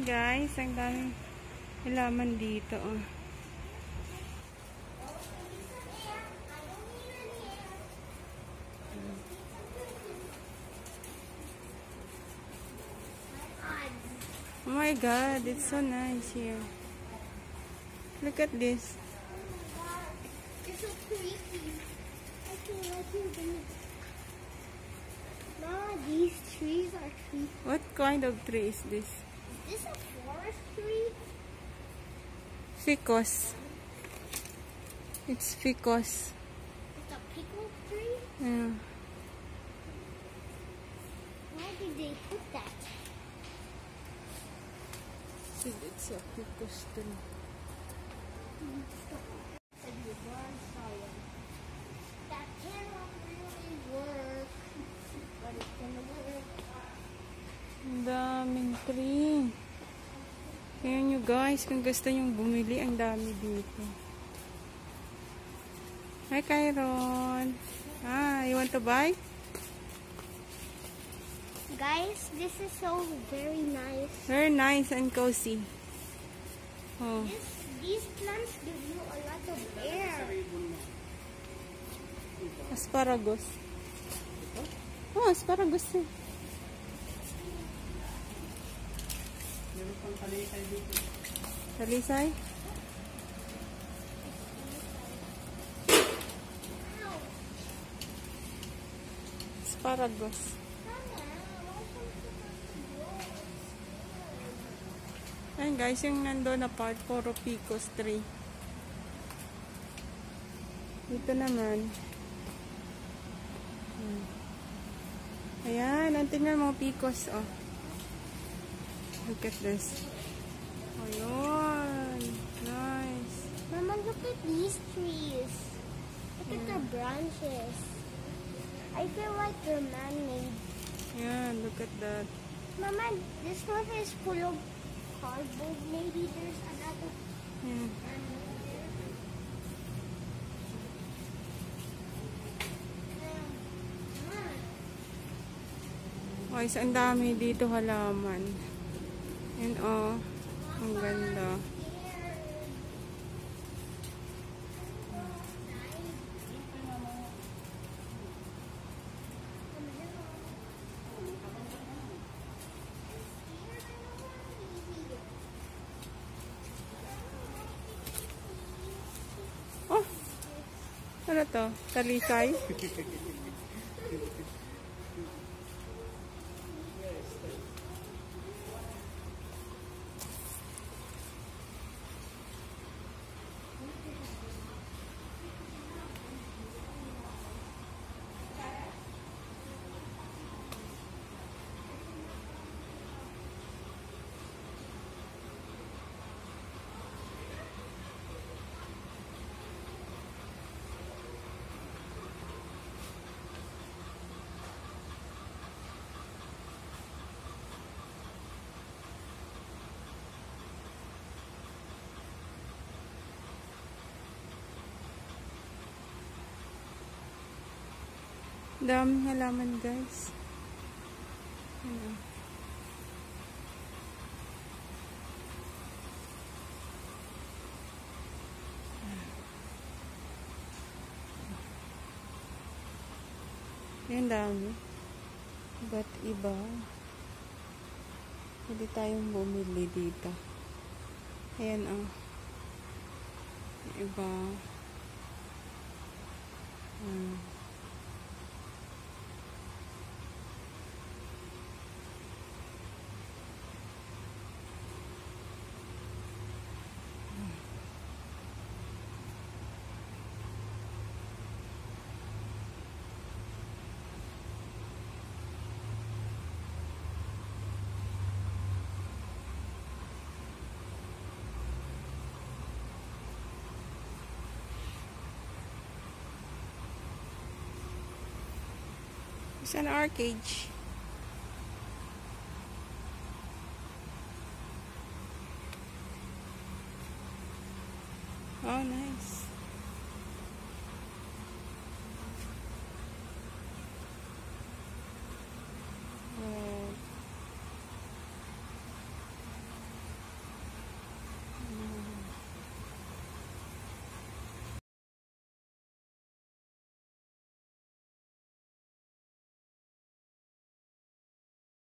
guys, ang daming halaman dito. Oh. Oh my god, it's so nice here. Look at this. It's so creepy. I feel like you're gonna... Mama, these trees are creepy. What kind of tree is this? Is this a forest tree? Ficus. It's ficus. It's a pickle tree? Yeah. Why did they put that? It's a ficus tree. That cannot really work. But it's gonna work. Ang daming tree. Kaya nyo guys, kung gusto nyo bumili, ang dami dito. Hi, Kyron. Ah, you want to buy? Guys, this is so very nice. Very nice and cozy. Oh. These plants give you a lot of air. Asparagus. Oh, asparagus eh. Meron pang talisay dito. Talisay? Asparagus. Ayan guys, yung nandun na part, puro Ficus tree. Dito naman. Ayan, ang tingnan mo Ficus, oh. Look at this. Ayun. Nice. Mama, look at these trees. Look at the branches. I feel like they're man-made. Yeah, look at that. Mama, this one is full of cardboard. Maybe there's another. Yeah. Guys, ang dami dito halaman. And oh, ang ganda. Oh, ano to? Talisay? Daming halaman guys. Ano? Yan dami. But iba. Pwede tayong bumili dito. Ayan oh. Iba. It's an arcade. Oh, nice.